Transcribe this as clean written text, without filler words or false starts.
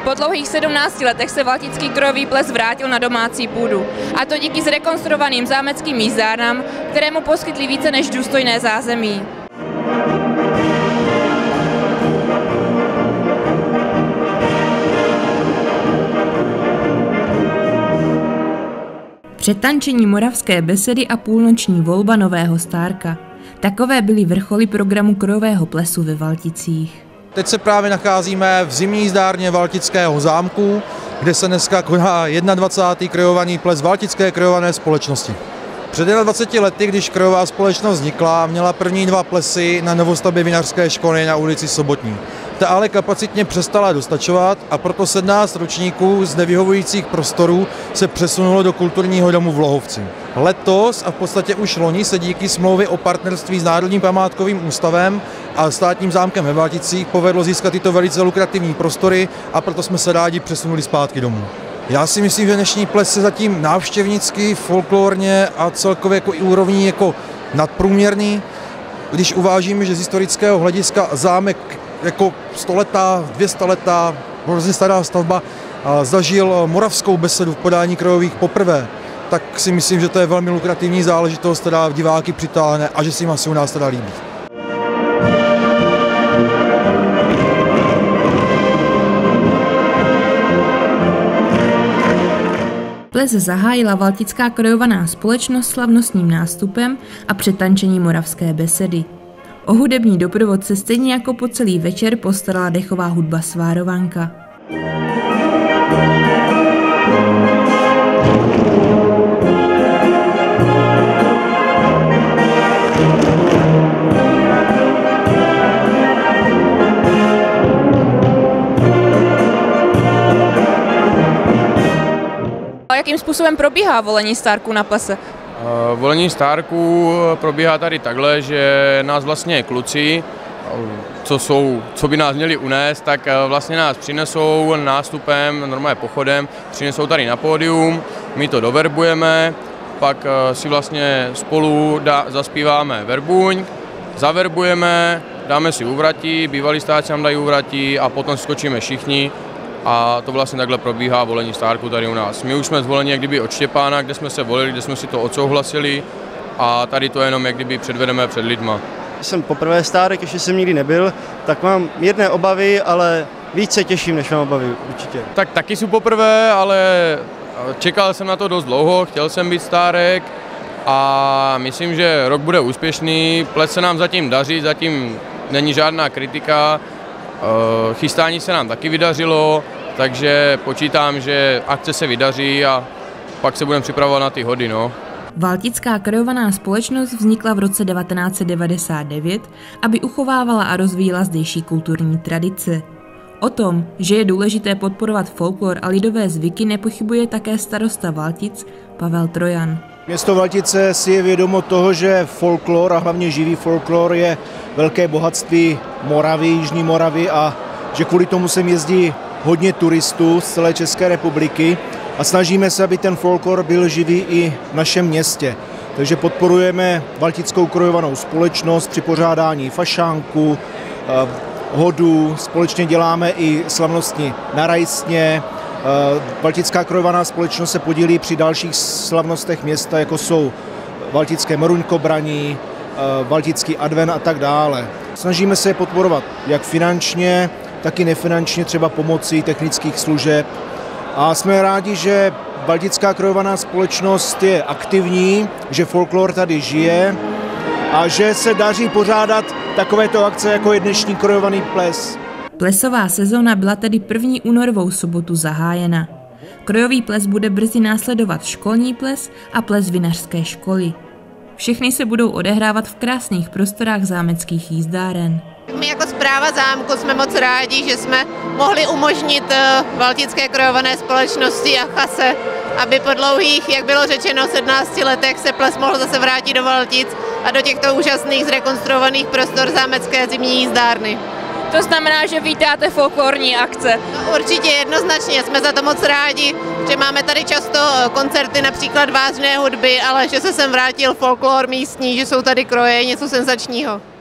Po dlouhých 17 letech se valtický krojový ples vrátil na domácí půdu. A to díky zrekonstruovaným zámeckým jízdárnám, které mu poskytly více než důstojné zázemí. Přetančení Moravské besedy a půlnoční volba nového stárka. Takové byly vrcholy programu krojového plesu ve Valticích. Teď se právě nacházíme v zimní jízdárně Valtického zámku, kde se dneska koná 21. krojovaný ples Valtické krojované společnosti. Před 21 lety, když krojová společnost vznikla, měla první 2 plesy na novostavbě vinařské školy na ulici Sobotní. Ta ale kapacitně přestala dostačovat a proto 17 ročníků z nevyhovujících prostorů se přesunulo do kulturního domu v Lohovci. Letos a v podstatě už loni se díky smlouvě o partnerství s Národním památkovým ústavem a státním zámkem ve Valticích povedlo získat tyto velice lukrativní prostory a proto jsme se rádi přesunuli zpátky domů. Já si myslím, že dnešní ples je zatím návštěvnický, folklorně a celkově jako i úrovní jako nadprůměrný. Když uvážíme, že z historického hlediska zámek jako 100letá, 200letá, hrozně stará stavba zažil moravskou besedu v podání krojových poprvé, tak si myslím, že to je velmi lukrativní záležitost, která diváky přitáhne a že si jim asi u nás teda líbí. Ples zahájila Valtická krojovaná společnost slavnostním nástupem a přetančení Moravské besedy. O hudební doprovod se stejně jako po celý večer postarala dechová hudba Svárovanka. A jakým způsobem probíhá volení stárků na plese? Volení stárků probíhá tady takhle, že nás vlastně kluci, co by nás měli unést, tak vlastně nás přinesou nástupem, normálně pochodem, přinesou tady na pódium, my to doverbujeme, pak si vlastně spolu zaspíváme verbuň, zaverbujeme, dáme si úvratí, bývalí stárci nám dají úvratí a potom skočíme všichni. A to vlastně takhle probíhá volení stárku tady u nás. My už jsme zvoleni jak kdyby od Štěpána, kde jsme se volili, kde jsme si to odsouhlasili a tady to jenom jak kdyby předvedeme před lidma. Jsem poprvé stárek, ještě jsem nikdy nebyl, tak mám mírné obavy, ale víc se těším, než mám obavy určitě. Tak taky jsou poprvé, ale čekal jsem na to dost dlouho, chtěl jsem být stárek a myslím, že rok bude úspěšný. Ples se nám zatím daří, zatím není žádná kritika. Chystání se nám taky vydařilo, takže počítám, že akce se vydaří a pak se budeme připravovat na ty hody. No. Valtická krojovaná společnost vznikla v roce 1999, aby uchovávala a rozvíjela zdejší kulturní tradice. O tom, že je důležité podporovat folklor a lidové zvyky, nepochybuje také starosta Valtic Pavel Trojan. Město Valtice si je vědomo toho, že folklor a hlavně živý folklor je velké bohatství Moravy, Jižní Moravy a že kvůli tomu sem jezdí hodně turistů z celé České republiky a snažíme se, aby ten folklor byl živý i v našem městě. Takže podporujeme Valtickou krojovanou společnost při pořádání fašánku, hodů, společně děláme i slavnostní na Rajstně. Valtická krojovaná společnost se podílí při dalších slavnostech města, jako jsou Valtické Meruňkobraní, Valtický advent a tak dále. Snažíme se je podporovat jak finančně, tak i nefinančně, třeba pomocí technických služeb. A jsme rádi, že Valtická krojovaná společnost je aktivní, že folklor tady žije a že se daří pořádat takovéto akce, jako je dnešní krojovaný ples. Plesová sezóna byla tedy první únorovou sobotu zahájena. Krojový ples bude brzy následovat školní ples a ples vinařské školy. Všechny se budou odehrávat v krásných prostorách zámeckých jízdáren. My jako správa zámku jsme moc rádi, že jsme mohli umožnit Valtické krojované společnosti a chase, aby po dlouhých, jak bylo řečeno, 17 letech se ples mohl zase vrátit do Valtic a do těchto úžasných zrekonstruovaných prostor zámecké zimní jízdárny. To znamená, že vítáte folklorní akce? No, určitě jednoznačně, jsme za to moc rádi, že máme tady často koncerty například vážné hudby, ale že se sem vrátil folklor místní, že jsou tady kroje, něco senzačního.